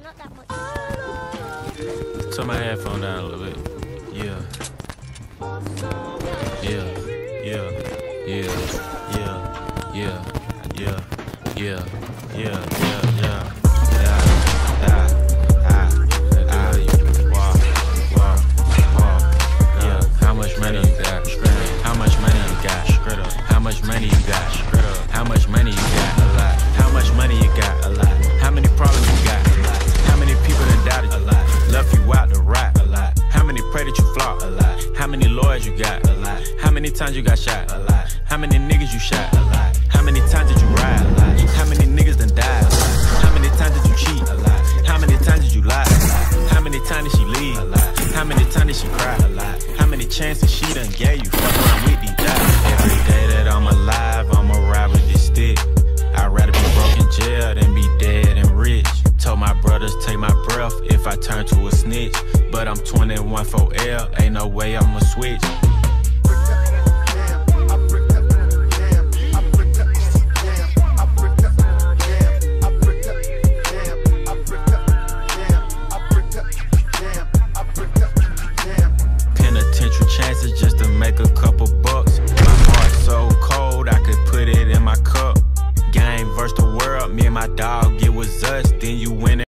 Turn my headphone down a little bit. Yeah. Yeah. Yeah. Yeah. Yeah. Yeah. Yeah. Yeah. Yeah. Yeah. How much money you got? How much money you got? How much money you got? How much money you got? A lot. How much money you got? A lot. How many problems you got? A lot. How many people done doubted you? A lot. Left you out to rot? A lot. How many pray that you flop? A lot. How many lawyers you got? A lot. How many times you got shot? A lot. How many niggas you shot? A lot. How many times did you ride? A lot. How many niggas done died? A lot. How many times did you cheat? A lot. How many times did you lie? A lot. How many times did she leave? A lot. How many times did she cry? A lot. How many chances she done gave you? Fuck around with these guys. Every day that I'm alive, I'ma ride with this stick. I'd rather be broke in jail than be dead and rich. Told my brothers take my breath if I turn to a snitch. But I'm 21 for L, ain't no way I'ma switch.